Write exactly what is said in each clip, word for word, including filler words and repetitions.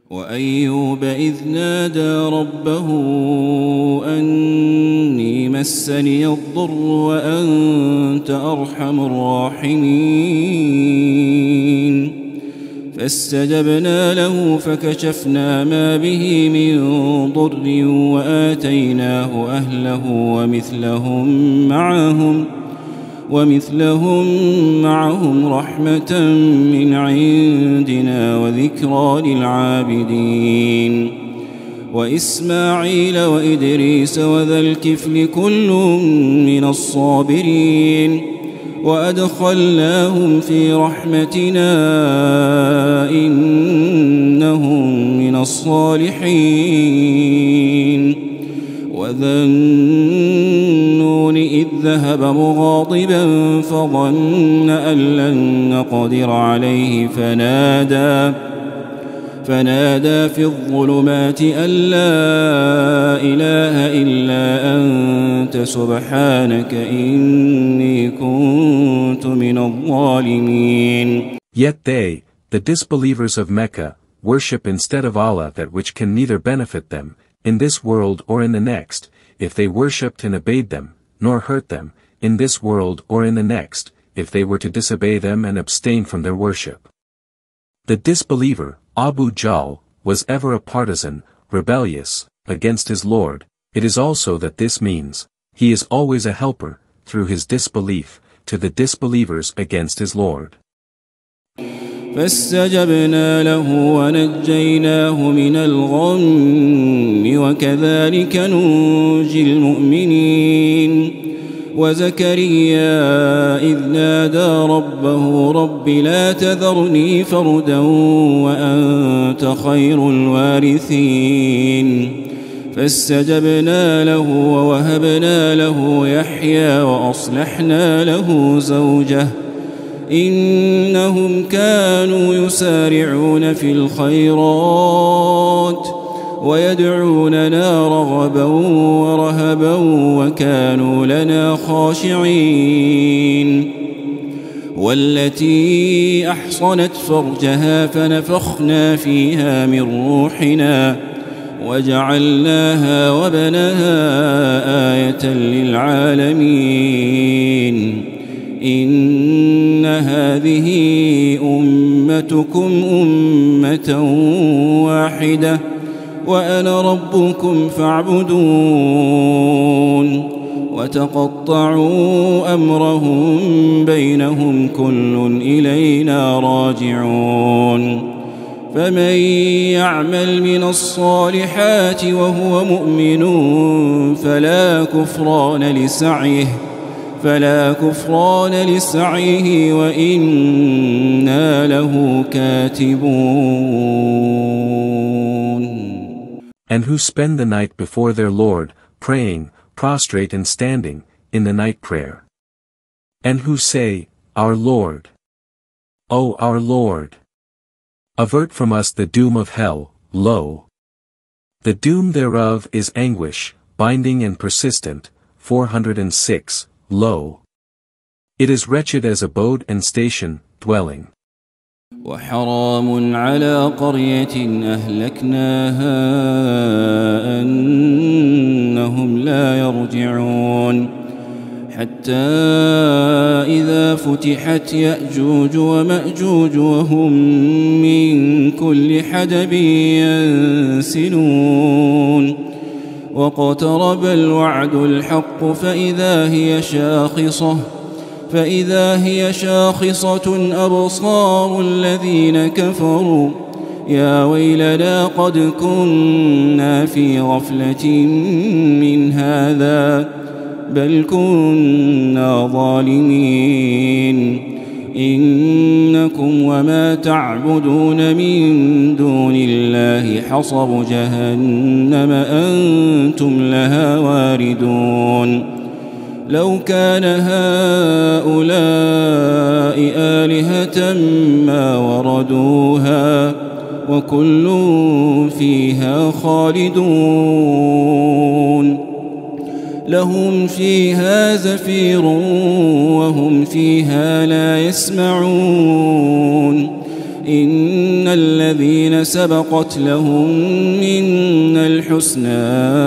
وأيوب إذ نادى ربه أني مسني الضر وأنت أرحم الراحمين فاستجبنا له فكشفنا ما به من ضر وآتيناه أهله ومثلهم معهم ومثلهم معهم رحمة من عندنا وذكرى للعابدين وإسماعيل وإدريس وذا الكفل كل من الصابرين وأدخلناهم في رحمتنا إنهم من الصالحين وذا النون إذ ذهب مغاضبا فظن أن لن نقدر عليه فنادى فنادى في الظلمات أن لا إله إلا أنت سبحانك إني كنت من الظالمين. Yet they, the disbelievers of Mecca, worship instead of Allah that which can neither benefit them, in this world or in the next, if they worshipped and obeyed them, nor hurt them, in this world or in the next, if they were to disobey them and abstain from their worship. The disbeliever, Abu Jahl, was ever a partisan, rebellious, against his Lord. It is also that this means, he is always a helper, through his disbelief, to the disbelievers against his Lord. فاستجبنا له ونجيناه من الغم وكذلك ننجي المؤمنين وزكريا إذ نادى ربه رب لا تذرني فردا وأنت خير الوارثين فاستجبنا له ووهبنا له يحيى وأصلحنا له زوجه إنهم كانوا يسارعون في الخيرات ويدعوننا رغبا ورهبا وكانوا لنا خاشعين والتي أحصنت فرجها فنفخنا فيها من روحنا وجعلناها وبنها آية للعالمين إن هذه أمتكم أمة واحدة وأنا ربكم فاعبدون وتقطعوا أمرهم بينهم كل إلينا راجعون فمن يعمل من الصالحات وهو مؤمن فلا كفران لسعيه فلا كفران لسعيه وإنا له كاتبون. And who spend the night before their Lord, praying, prostrate and standing, in the night prayer. And who say, Our Lord, O our Lord, avert from us the doom of hell, lo! The doom thereof is anguish, binding and persistent, four hundred six. Lo! It is wretched as abode and station, dwelling. وحرام على قرية أهلكناها أنهم لا يرجعون حتى إذا فتحت يأجوج ومأجوج وهم من كل حدب ينسلون واقترب الوعد الحق فإذا هي شاخصة فإذا هي شاخصة أبصار الذين كفروا يا ويلنا قد كنا في غفلة من هذا بل كنا ظالمين إنكم وما تعبدون من دون الله حصب جهنم أنتم لها واردون لو كان هؤلاء آلهة ما وردوها وكل فيها خالدون لهم فيها زفير وهم فيها لا يسمعون إن الذين سبقت لهم منا الحسنى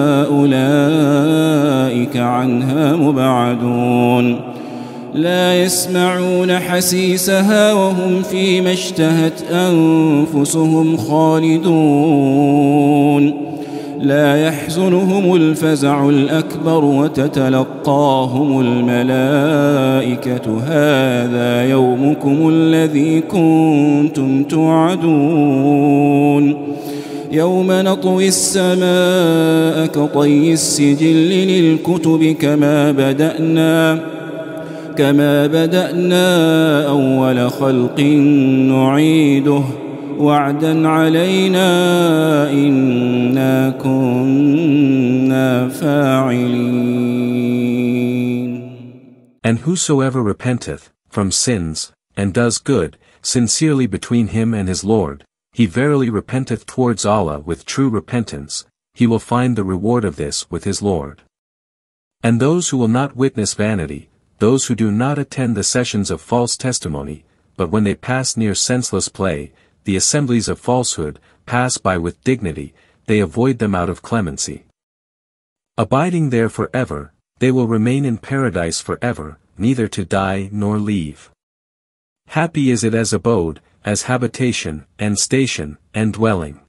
أولئك عنها مبعدون لا يسمعون حسيسها وهم فيما اشتهت أنفسهم خالدون لا يحزنهم الفزع الأكبر وتتلقاهم الملائكة هذا يومكم الذي كنتم توعدون يوم نطوي السماء كطي السجل للكتب كما بدأنا كما بدأنا أول خلق نعيده وعدا علينا إنا كنا فاعلين. And whosoever repenteth from sins, and does good, sincerely between him and his Lord, he verily repenteth towards Allah with true repentance, he will find the reward of this with his Lord. And those who will not witness vanity, those who do not attend the sessions of false testimony, but when they pass near senseless play, the assemblies of falsehood, pass by with dignity, they avoid them out of clemency. Abiding there forever, they will remain in paradise forever, neither to die nor leave. Happy is it as abode, as habitation, and station, and dwelling.